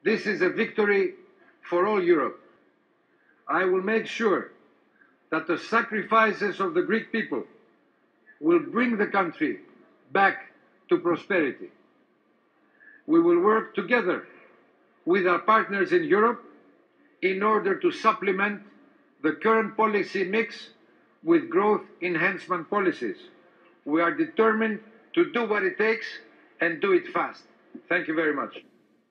This is a victory for all Europe. I will make sure that the sacrifices of the Greek people will bring the country back to prosperity. We will work together with our partners in Europe in order to supplement the current policy mix with growth enhancement policies. We are determined to do what it takes and do it fast. Thank you very much.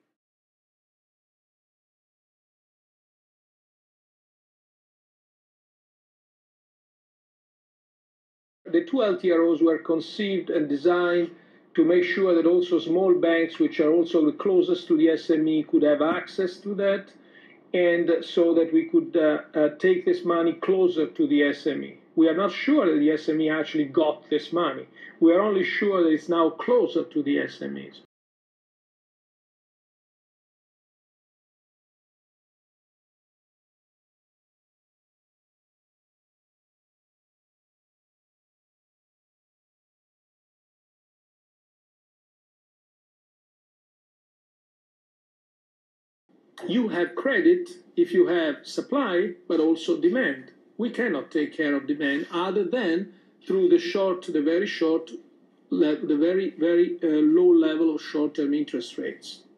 The two LTROs were conceived and designed to make sure that also small banks, which are also the closest to the SME, could have access to that, and so that we could take this money closer to the SME. We are not sure that the SME actually got this money. We are only sure that it's now closer to the SMEs. You have credit if you have supply, but also demand. We cannot take care of demand other than through the very low level of short-term interest rates.